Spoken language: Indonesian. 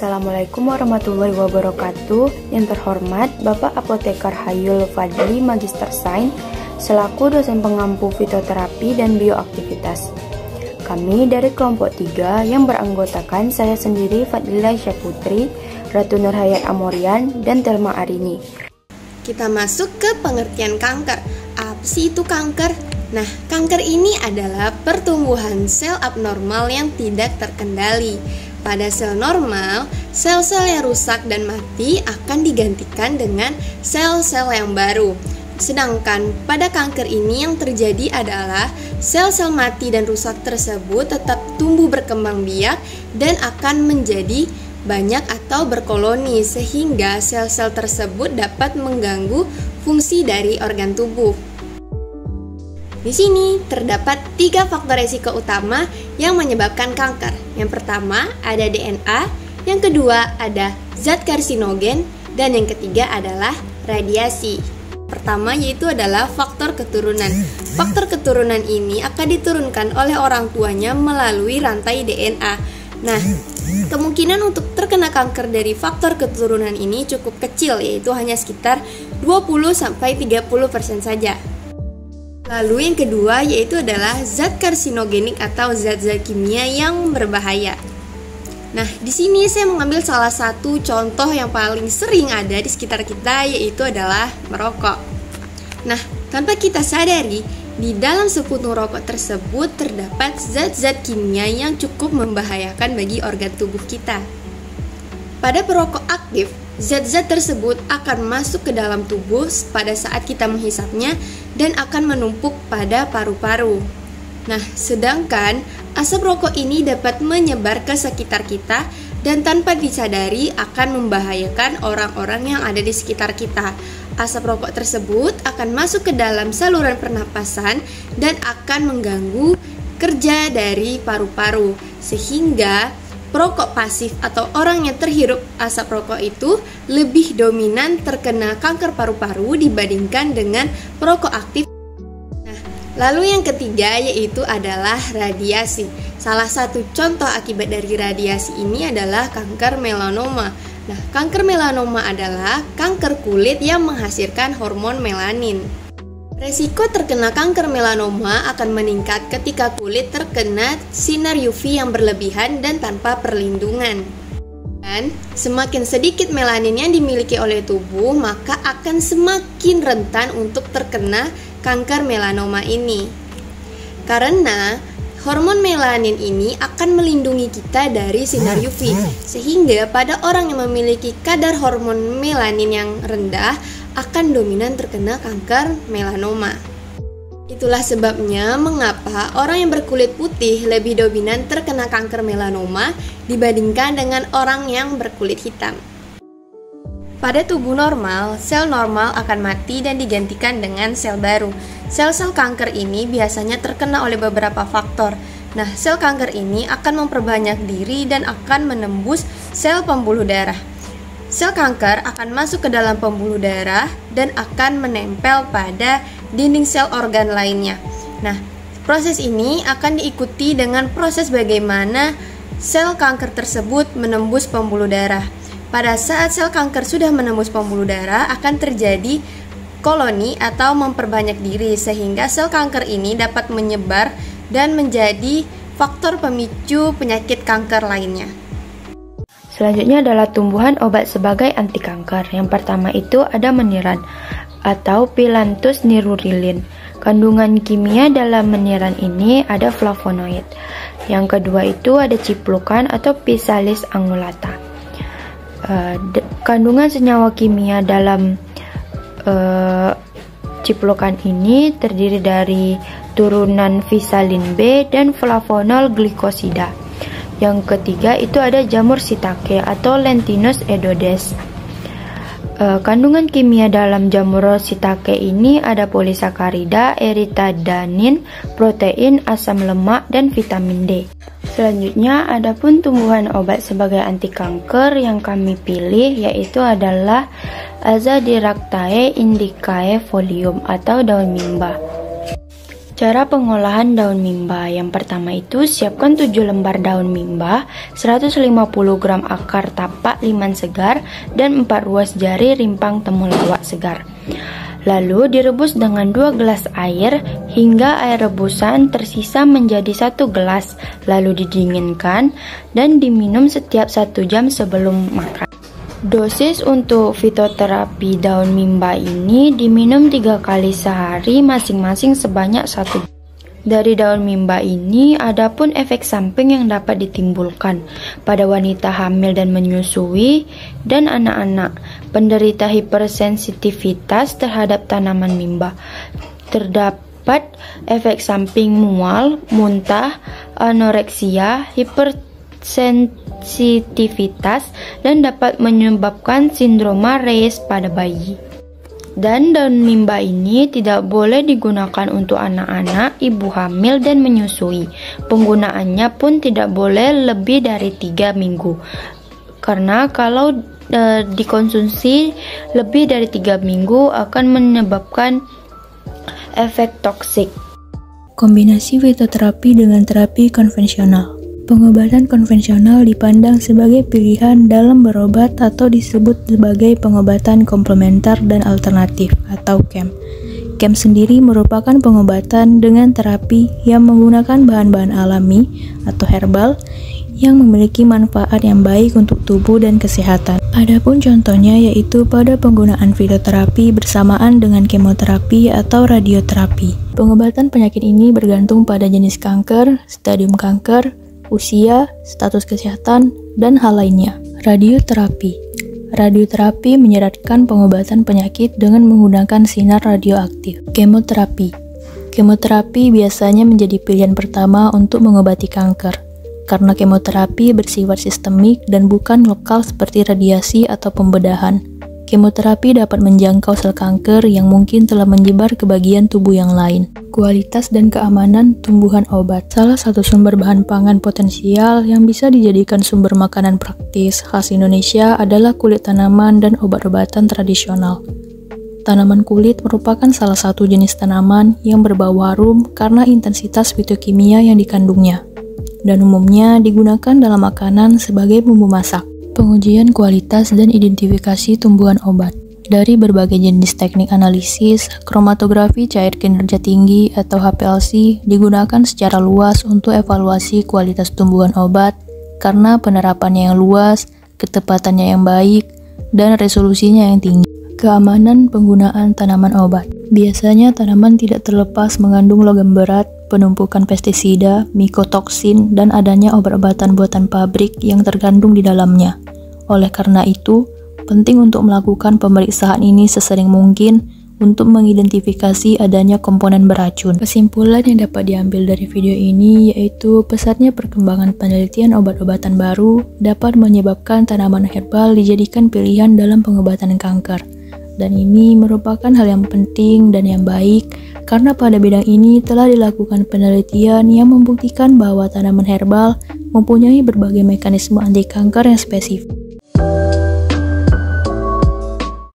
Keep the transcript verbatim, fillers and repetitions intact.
Assalamualaikum warahmatullahi wabarakatuh. Yang terhormat Bapak Apoteker Hayul Fadli Magister Sains selaku dosen pengampu fitoterapi dan bioaktivitas. Kami dari kelompok tiga yang beranggotakan saya sendiri Fadlilah Syaputri, Ratu Nurhayat Amorian, dan Telma Arini. Kita masuk ke pengertian kanker. Apa sih itu kanker? Nah, kanker ini adalah pertumbuhan sel abnormal yang tidak terkendali. Pada sel normal, sel-sel yang rusak dan mati akan digantikan dengan sel-sel yang baru. Sedangkan pada kanker ini yang terjadi adalah sel-sel mati dan rusak tersebut tetap tumbuh berkembang biak dan akan menjadi banyak atau berkoloni sehingga sel-sel tersebut dapat mengganggu fungsi dari organ tubuh. Di sini terdapat tiga faktor resiko utama yang menyebabkan kanker. Yang pertama ada D N A, yang kedua ada zat karsinogen, dan yang ketiga adalah radiasi. Pertama yaitu adalah faktor keturunan. Faktor keturunan ini akan diturunkan oleh orang tuanya melalui rantai D N A. Nah, kemungkinan untuk terkena kanker dari faktor keturunan ini cukup kecil, yaitu hanya sekitar dua puluh sampai tiga puluh persen saja. Lalu yang kedua yaitu adalah zat karsinogenik atau zat-zat kimia yang berbahaya. Nah, di sini saya mengambil salah satu contoh yang paling sering ada di sekitar kita, yaitu adalah merokok. Nah, tanpa kita sadari, di dalam sepuntung rokok tersebut terdapat zat-zat kimia yang cukup membahayakan bagi organ tubuh kita. Pada perokok aktif, zat-zat tersebut akan masuk ke dalam tubuh pada saat kita menghisapnya dan akan menumpuk pada paru-paru. Nah, sedangkan asap rokok ini dapat menyebar ke sekitar kita dan tanpa disadari akan membahayakan orang-orang yang ada di sekitar kita. Asap rokok tersebut akan masuk ke dalam saluran pernapasan dan akan mengganggu kerja dari paru-paru, sehingga perokok pasif atau orang yang terhirup asap rokok itu lebih dominan terkena kanker paru-paru dibandingkan dengan perokok aktif. Nah, lalu yang ketiga yaitu adalah radiasi. Salah satu contoh akibat dari radiasi ini adalah kanker melanoma. Nah, kanker melanoma adalah kanker kulit yang menghasilkan hormon melanin. Resiko terkena kanker melanoma akan meningkat ketika kulit terkena sinar U V yang berlebihan dan tanpa perlindungan. Dan semakin sedikit melanin yang dimiliki oleh tubuh, maka akan semakin rentan untuk terkena kanker melanoma ini. Karena hormon melanin ini akan melindungi kita dari sinar U V, sehingga pada orang yang memiliki kadar hormon melanin yang rendah akan dominan terkena kanker melanoma. Itulah sebabnya mengapa orang yang berkulit putih lebih dominan terkena kanker melanoma dibandingkan dengan orang yang berkulit hitam. Pada tubuh normal, sel normal akan mati dan digantikan dengan sel baru. Sel-sel kanker ini biasanya terkena oleh beberapa faktor. Nah, sel kanker ini akan memperbanyak diri dan akan menembus sel pembuluh darah. Sel kanker akan masuk ke dalam pembuluh darah dan akan menempel pada dinding sel organ lainnya. Nah, proses ini akan diikuti dengan proses bagaimana sel kanker tersebut menembus pembuluh darah. Pada saat sel kanker sudah menembus pembuluh darah, akan terjadi koloni atau memperbanyak diri, sehingga sel kanker ini dapat menyebar dan menjadi faktor pemicu penyakit kanker lainnya. Selanjutnya adalah tumbuhan obat sebagai anti kanker. Yang pertama itu ada meniran atau Phyllanthus nirurilin. Kandungan kimia dalam meniran ini ada flavonoid. Yang kedua itu ada ciplukan atau Physalis angulata. Uh, kandungan senyawa kimia dalam uh, ciplukan ini terdiri dari turunan Physalin B dan flavonol glikosida. Yang ketiga itu ada jamur shiitake atau Lentinus edodes. E, kandungan kimia dalam jamur shiitake ini ada polisakarida, eritadanin, protein, asam lemak, dan vitamin D. Selanjutnya adapun tumbuhan obat sebagai anti kanker yang kami pilih yaitu adalah Azadirachtae indicae folium atau daun mimba. Cara pengolahan daun mimba. Yang pertama itu siapkan tujuh lembar daun mimba, seratus lima puluh gram akar tapak liman segar, dan empat ruas jari rimpang temulawak segar. Lalu direbus dengan dua gelas air hingga air rebusan tersisa menjadi satu gelas, lalu didinginkan dan diminum setiap satu jam sebelum makan. Dosis untuk fitoterapi daun mimba ini diminum tiga kali sehari masing-masing sebanyak satu. Dari daun mimba ini ada pun efek samping yang dapat ditimbulkan pada wanita hamil dan menyusui dan anak-anak penderita hipersensitivitas terhadap tanaman mimba. Terdapat efek samping mual, muntah, anoreksia, hipersensitivitas, dan dapat menyebabkan sindroma Reyes pada bayi. Dan daun mimba ini tidak boleh digunakan untuk anak-anak, ibu hamil, dan menyusui. Penggunaannya pun tidak boleh lebih dari tiga minggu. Karena kalau e, dikonsumsi lebih dari tiga minggu akan menyebabkan efek toksik. Kombinasi fitoterapi dengan terapi konvensional. Pengobatan konvensional dipandang sebagai pilihan dalam berobat atau disebut sebagai pengobatan komplementer dan alternatif atau C A M. C A M sendiri merupakan pengobatan dengan terapi yang menggunakan bahan-bahan alami atau herbal yang memiliki manfaat yang baik untuk tubuh dan kesehatan. Adapun contohnya yaitu pada penggunaan fitoterapi bersamaan dengan kemoterapi atau radioterapi. Pengobatan penyakit ini bergantung pada jenis kanker, stadium kanker, usia, status kesehatan, dan hal lainnya. Radioterapi. Radioterapi menyeratkan pengobatan penyakit dengan menggunakan sinar radioaktif. Kemoterapi. Kemoterapi biasanya menjadi pilihan pertama untuk mengobati kanker, karena kemoterapi bersifat sistemik dan bukan lokal seperti radiasi atau pembedahan. Kemoterapi dapat menjangkau sel kanker yang mungkin telah menyebar ke bagian tubuh yang lain. Kualitas dan keamanan tumbuhan obat. Salah satu sumber bahan pangan potensial yang bisa dijadikan sumber makanan praktis khas Indonesia adalah kulit tanaman dan obat-obatan tradisional. Tanaman kulit merupakan salah satu jenis tanaman yang berbau harum karena intensitas fitokimia yang dikandungnya, dan umumnya digunakan dalam makanan sebagai bumbu masak. Pengujian kualitas dan identifikasi tumbuhan obat. Dari berbagai jenis teknik analisis, kromatografi cair kinerja tinggi atau H P L C digunakan secara luas untuk evaluasi kualitas tumbuhan obat karena penerapannya yang luas, ketepatannya yang baik, dan resolusinya yang tinggi. Keamanan penggunaan tanaman obat. Biasanya tanaman tidak terlepas mengandung logam berat, penumpukan pestisida, mikotoksin, dan adanya obat-obatan buatan pabrik yang terkandung di dalamnya. Oleh karena itu, penting untuk melakukan pemeriksaan ini sesering mungkin untuk mengidentifikasi adanya komponen beracun. Kesimpulan yang dapat diambil dari video ini yaitu pesatnya perkembangan penelitian obat-obatan baru dapat menyebabkan tanaman herbal dijadikan pilihan dalam pengobatan kanker. Dan ini merupakan hal yang penting dan yang baik karena pada bidang ini telah dilakukan penelitian yang membuktikan bahwa tanaman herbal mempunyai berbagai mekanisme anti kanker yang spesifik.